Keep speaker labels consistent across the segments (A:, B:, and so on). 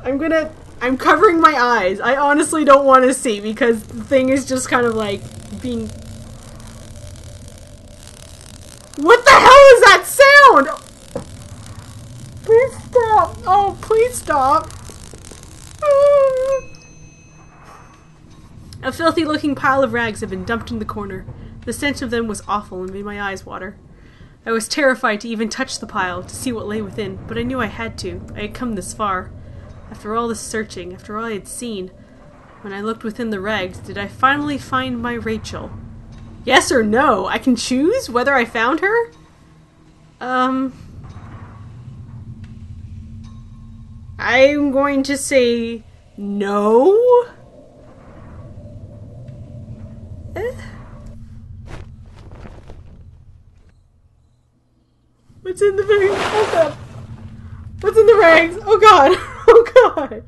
A: I'm covering my eyes. I honestly don't want to see because the thing is just kind of like being... What the hell is that sound? Please stop. Oh, please stop. A filthy looking pile of rags had been dumped in the corner. The stench of them was awful and made my eyes water. I was terrified to even touch the pile, to see what lay within, but I knew I had to. I had come this far. After all this searching, after all I had seen, when I looked within the rags, did I finally find my Rachel? Yes or no? I can choose whether I found her? I'm going to say no. What's in the bag? Oh god. What's in the rags? Oh god. Oh god.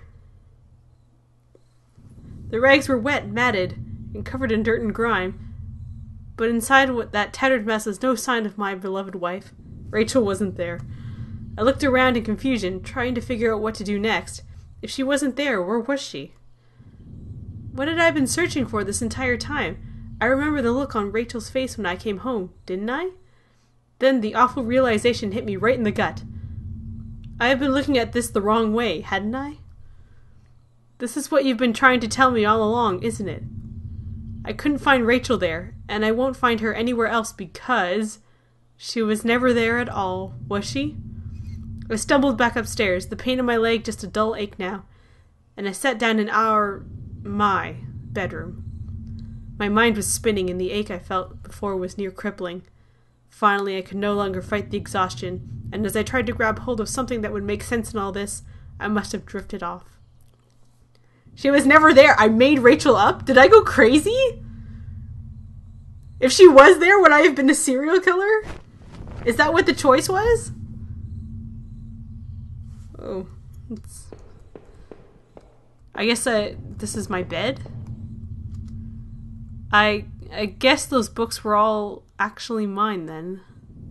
A: The rags were wet, matted, and covered in dirt and grime. But inside that tattered mess was no sign of my beloved wife. Rachel wasn't there. I looked around in confusion, trying to figure out what to do next. If she wasn't there, where was she? What had I been searching for this entire time? I remember the look on Rachel's face when I came home, didn't I? Then the awful realization hit me right in the gut. I had been looking at this the wrong way, hadn't I? This is what you've been trying to tell me all along, isn't it? I couldn't find Rachel there, and I won't find her anywhere else because she was never there at all, was she? I stumbled back upstairs, the pain in my leg just a dull ache now, and I sat down in my bedroom. My mind was spinning, and the ache I felt before was near crippling. Finally, I could no longer fight the exhaustion, and as I tried to grab hold of something that would make sense in all this, I must have drifted off. She was never there. I made Rachel up? Did I go crazy? If she was there, would I have been a serial killer? Is that what the choice was? Oh. I guess this is my bed? I guess those books were all actually mine then.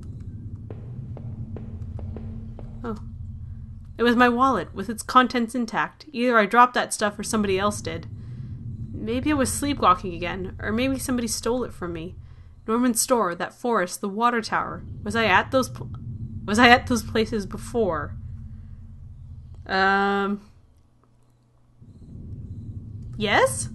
A: Oh. It was my wallet, with its contents intact. Either I dropped that stuff or somebody else did. Maybe I was sleepwalking again, or maybe somebody stole it from me. Norman's store, that forest, the water tower. Was I at those places before? Yes?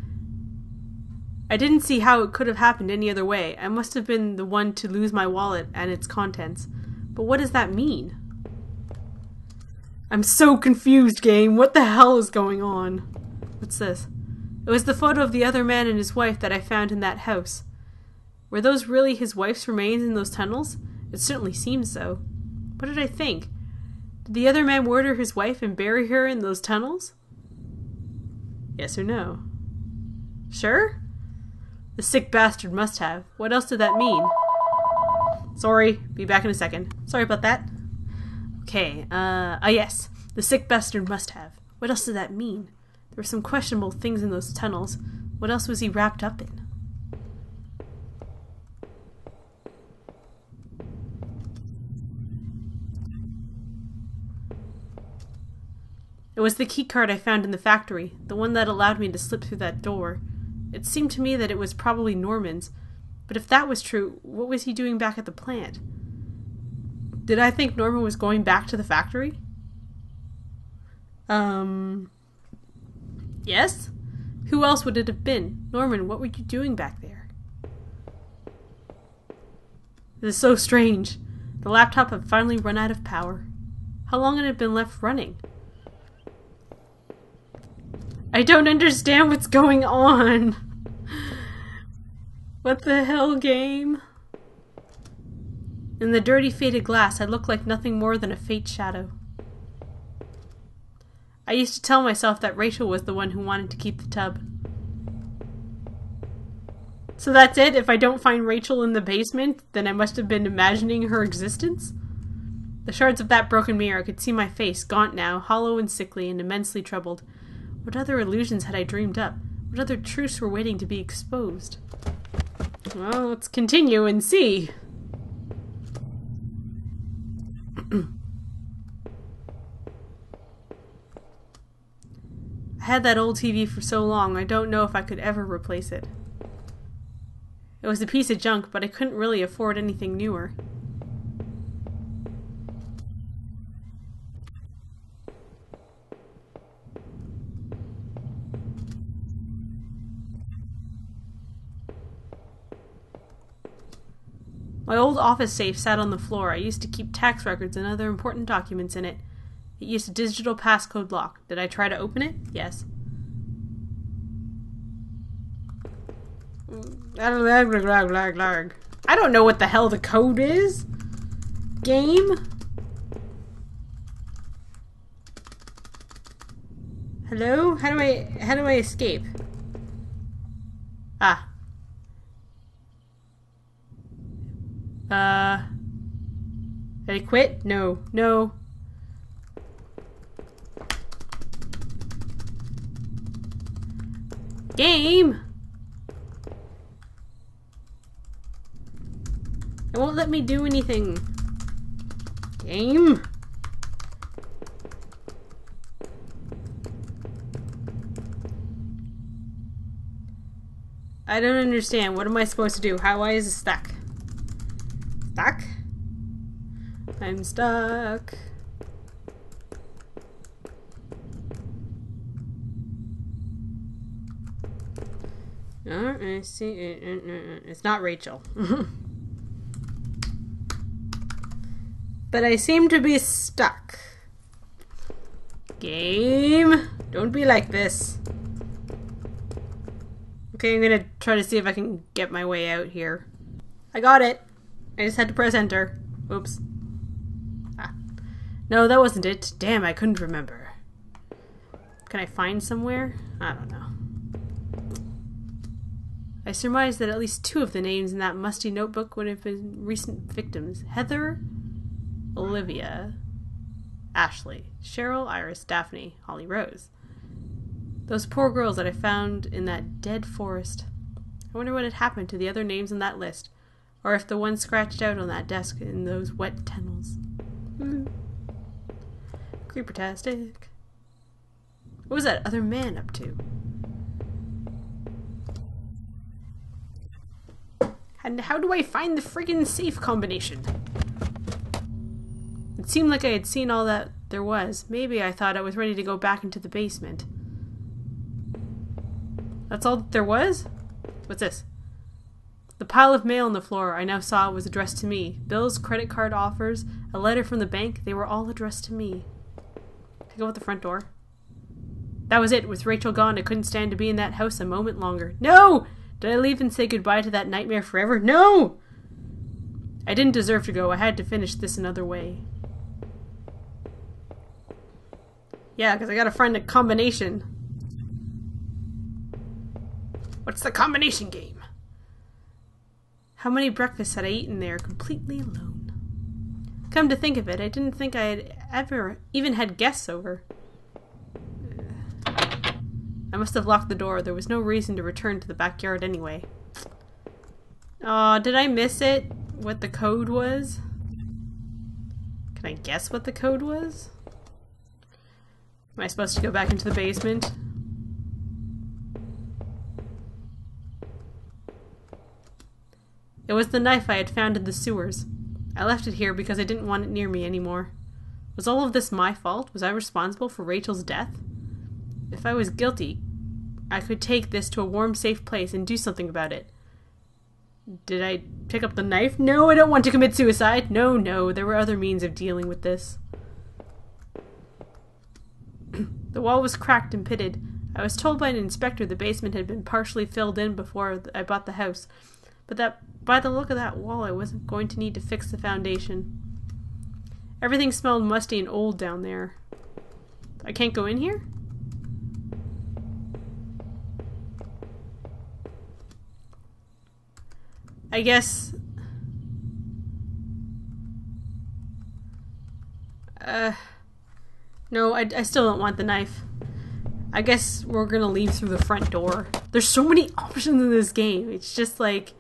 A: I didn't see how it could have happened any other way. I must have been the one to lose my wallet and its contents. But what does that mean? I'm so confused, game. What the hell is going on? What's this? It was the photo of the other man and his wife that I found in that house. Were those really his wife's remains in those tunnels? It certainly seemed so. What did I think? Did the other man murder his wife and bury her in those tunnels? Yes or no? Sure? The sick bastard must have. What else did that mean? Sorry, be back in a second. Sorry about that. Okay, yes. The sick bastard must have. What else did that mean? There were some questionable things in those tunnels. What else was he wrapped up in? It was the keycard I found in the factory, the one that allowed me to slip through that door. It seemed to me that it was probably Norman's, but if that was true, what was he doing back at the plant? Did I think Norman was going back to the factory? Yes? Who else would it have been? Norman, what were you doing back there? This is so strange. The laptop had finally run out of power. How long had it been left running? I don't understand what's going on. What the hell, game? In the dirty, faded glass, I looked like nothing more than a faint shadow. I used to tell myself that Rachel was the one who wanted to keep the tub. So that's it? If I don't find Rachel in the basement, then I must have been imagining her existence? The shards of that broken mirror could see my face, gaunt now, hollow and sickly, and immensely troubled. What other illusions had I dreamed up? What other truths were waiting to be exposed? Well, let's continue and see. I had that old TV for so long, I don't know if I could ever replace it. It was a piece of junk, but I couldn't really afford anything newer. My old office safe sat on the floor. I used to keep tax records and other important documents in it. It used a digital passcode lock. Did I try to open it? Yes. I don't know what the hell the code is. Game? Hello? How do I escape? Ah. Did I quit? No. No. Game? It won't let me do anything. Game? I don't understand. What am I supposed to do? Why is it stuck? Stuck? I'm stuck. I see. It's not Rachel. But I seem to be stuck. Game? Don't be like this. Okay, I'm gonna try to see if I can get my way out here. I got it. I just had to press enter. Oops. Ah. No, that wasn't it. Damn, I couldn't remember. Can I find somewhere? I don't know. I surmised that at least 2 of the names in that musty notebook would have been recent victims. Heather, Olivia, Ashley, Cheryl, Iris, Daphne, Holly Rose. Those poor girls that I found in that dead forest. I wonder what had happened to the other names on that list. Or if the one scratched out on that desk in those wet tunnels. Creepertastic. What was that other man up to? And how do I find the friggin' safe combination? It seemed like I had seen all that there was. Maybe I thought I was ready to go back into the basement. That's all that there was? What's this? The pile of mail on the floor I now saw was addressed to me. Bills, credit card offers, a letter from the bank, they were all addressed to me. I go out the front door. That was it. With Rachel gone, I couldn't stand to be in that house a moment longer. No! Did I leave and say goodbye to that nightmare forever? No! I didn't deserve to go. I had to finish this another way. Yeah, because I gotta find a combination. What's the combination game? How many breakfasts had I eaten there completely alone? Come to think of it, I didn't think I had ever even had guests over. I must have locked the door. There was no reason to return to the backyard anyway. Aw, did I miss it? What the code was? Can I guess what the code was? Am I supposed to go back into the basement? It was the knife I had found in the sewers. I left it here because I didn't want it near me anymore. Was all of this my fault? Was I responsible for Rachel's death? If I was guilty, I could take this to a warm, safe place and do something about it. Did I pick up the knife? No, I don't want to commit suicide. No, no, there were other means of dealing with this. The wall was cracked and pitted. I was told by an inspector the basement had been partially filled in before I bought the house, but that by the look of that wall I wasn't going to need to fix the foundation. Everything smelled musty and old down there. I can't go in here? I guess... No, I still don't want the knife. I guess we're gonna leave through the front door. There's so many options in this game. It's just like...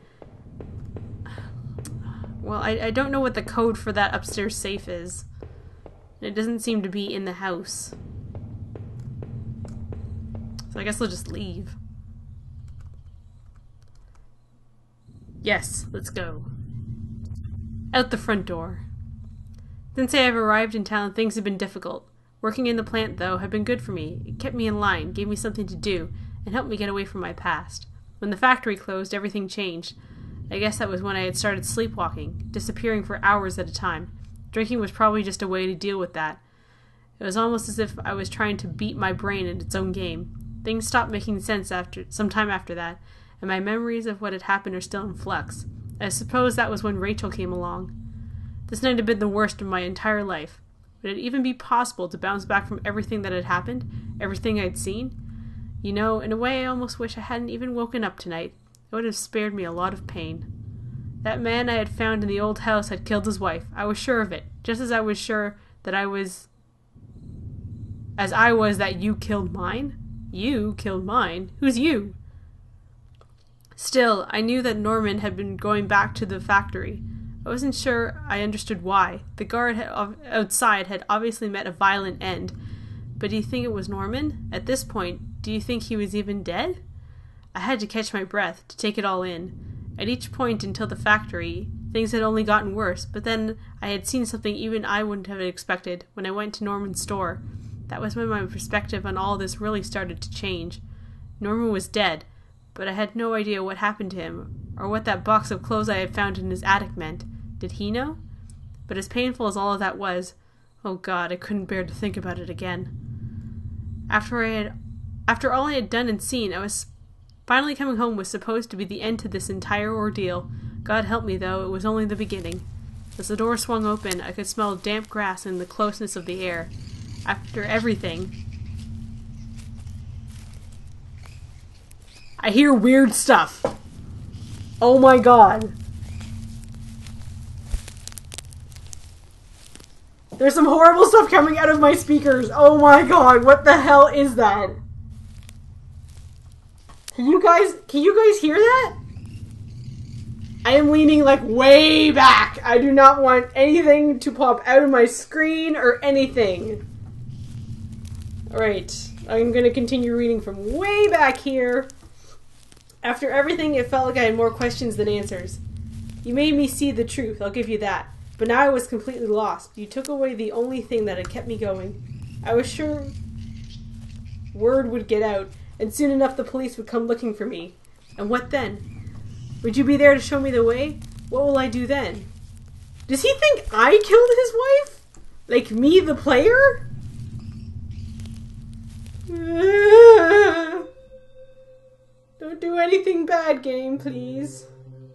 A: Well, I don't know what the code for that upstairs safe is. It doesn't seem to be in the house. So I guess I'll just leave. Yes, let's go. Out the front door. Since I have arrived in town, things have been difficult. Working in the plant, though, had been good for me. It kept me in line, gave me something to do, and helped me get away from my past. When the factory closed, everything changed. I guess that was when I had started sleepwalking, disappearing for hours at a time. Drinking was probably just a way to deal with that. It was almost as if I was trying to beat my brain in its own game. Things stopped making sense sometime after that, and my memories of what had happened are still in flux. I suppose that was when Rachel came along. This night had been the worst of my entire life. Would it even be possible to bounce back from everything that had happened? Everything I'd seen? You know, in a way I almost wish I hadn't even woken up tonight. It would have spared me a lot of pain. That man I had found in the old house had killed his wife. I was sure of it, just as I was sure that I was that you killed mine. You killed mine? Who's you? Still, I knew that Norman had been going back to the factory. I wasn't sure I understood why. The guard outside had obviously met a violent end. But do you think it was Norman? At this point, do you think he was even dead? I had to catch my breath, to take it all in. At each point until the factory, things had only gotten worse, but then I had seen something even I wouldn't have expected when I went to Norman's store. That was when my perspective on all this really started to change. Norman was dead, but I had no idea what happened to him, or what that box of clothes I had found in his attic meant. Did he know? But as painful as all of that was, oh God, I couldn't bear to think about it again. After all I had done and seen, I was finally coming home was supposed to be the end to this entire ordeal. God help me, though, it was only the beginning. As the door swung open, I could smell damp grass and the closeness of the air. After everything, I hear weird stuff. Oh my God. There's some horrible stuff coming out of my speakers. Oh my God, what the hell is that? Can you guys hear that? I am leaning like way back. I do not want anything to pop out of my screen or anything. Alright, I'm gonna continue reading from way back here. After everything, it felt like I had more questions than answers. You made me see the truth, I'll give you that. But now I was completely lost. You took away the only thing that had kept me going. I was sure word would get out, and soon enough the police would come looking for me. And what then? Would you be there to show me the way? What will I do then? Does he think I killed his wife? Like me, the player? Don't do anything bad, game, please.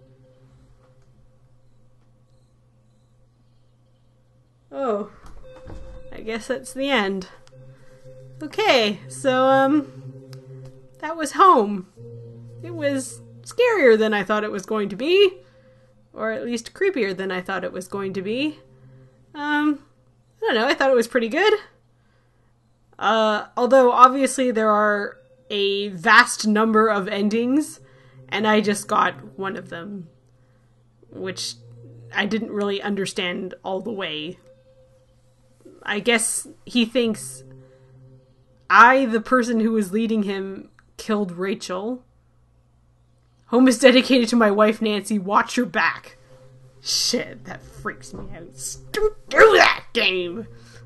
A: Oh, I guess that's the end. Okay, so, that was home. It was scarier than I thought it was going to be. Or at least creepier than I thought it was going to be. I don't know, I thought it was pretty good. Although obviously there are a vast number of endings, and I just got one of them, which I didn't really understand all the way. I guess he thinks I, the person who was leading him, killed Rachel. Home is dedicated to my wife, Nancy. Watch your back. Shit, that freaks me out. Don't do that, game!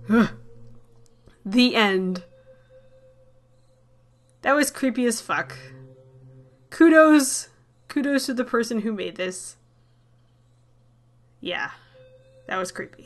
A: The end. That was creepy as fuck. Kudos to the person who made this. Yeah, that was creepy.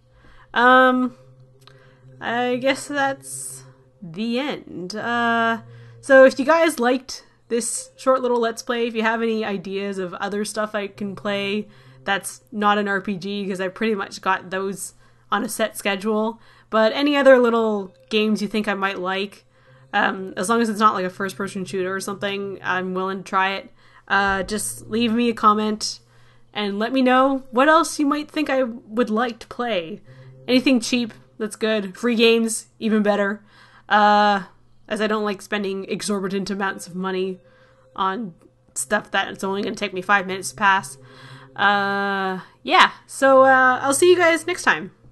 A: I guess that's the end. So if you guys liked this short little Let's Play, if you have any ideas of other stuff I can play that's not an RPG, because I pretty much got those on a set schedule, but any other little games you think I might like, as long as it's not like a first-person shooter or something, I'm willing to try it. Just leave me a comment and let me know what else you might think I would like to play. Anything cheap, that's good. Free games, even better. As I don't like spending exorbitant amounts of money on stuff that it's only going to take me 5 minutes to pass. Yeah, so I'll see you guys next time.